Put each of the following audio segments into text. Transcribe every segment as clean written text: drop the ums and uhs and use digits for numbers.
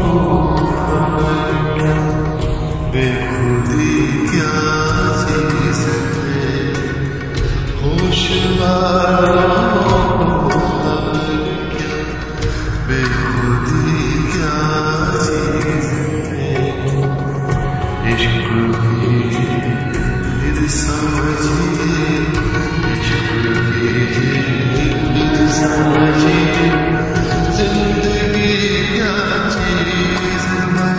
बेखुदी क्या चीज है, होशवालो खबर क्या, बेखुदी क्या चीज है। इश्क भी फिर समझिए, इश्क भी फिर समझिए, जिंदगी क्या चीज है,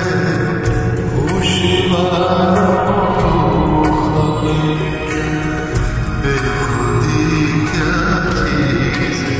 होशवालो खबर क्या, बेखुदी क्या चीज है।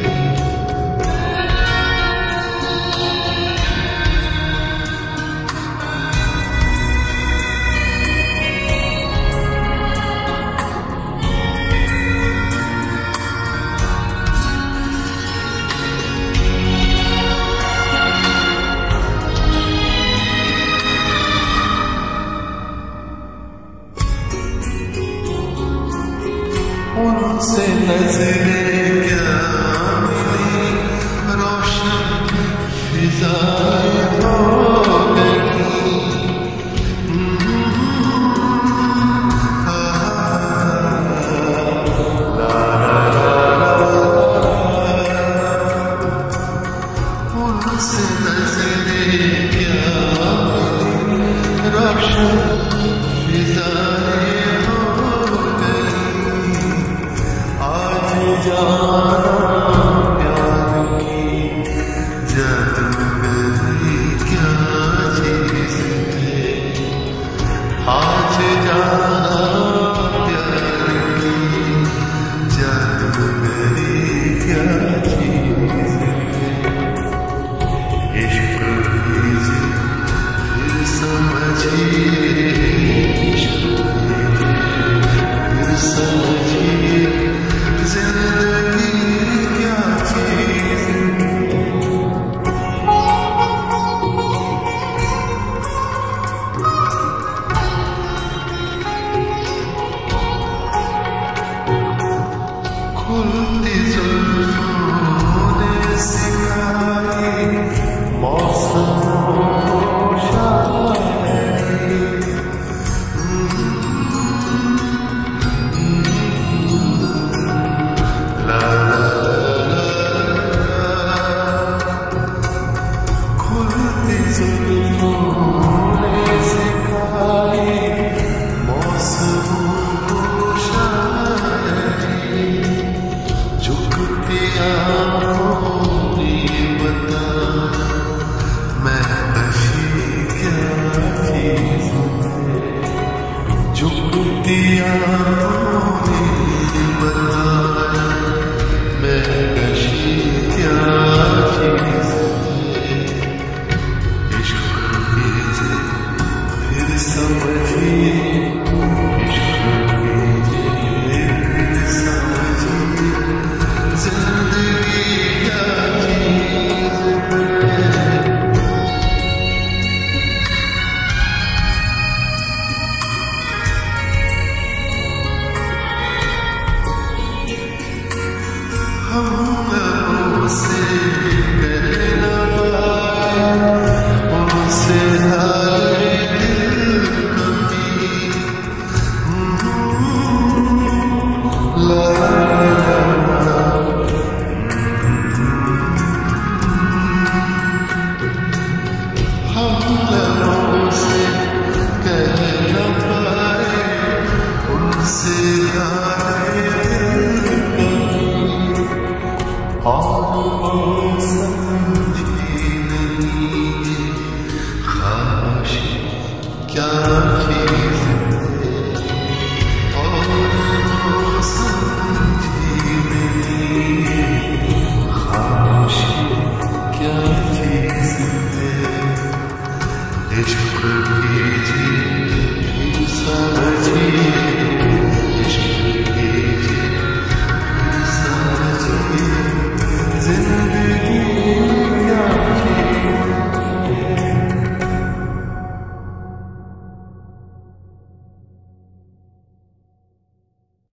उनसे नजरें क्या मिली, रोशन फिजाएं हो गई। उनसे नजरें क्या मिली, रोशन फिजाएं हो गई। आज जाना प्यार की जादूगरी क्या चीज है, आज जाना प्यार की जादूगरी क्या चीज है। इश्क कीजिए फिर समझिए, इश्क कीजिए फिर समझिए, जिंदगी क्या चीज है। खुलती जुल्फों ने सिखाई मौसम को शायरी। ला ला ला, खुलती जुल्फों ने सिखाई मौसम को शायरी। झुकती आँखों ने बता, मैं कशी क्या चीज है। झुकती आँखों ने बताया, मैं कशी क्या चीज है। इश्क कीजिए फिर समझिए, इश्क कीजिए फिर समझिए, जिंदगी क्या चीज है। हम लबों से कह न पाए, उनसे हाय दिल कभी। ला हम लबों से कह न पाए, उनसे हाय दिल कभी। और वो समझी नहीं, खामोशी क्या थी।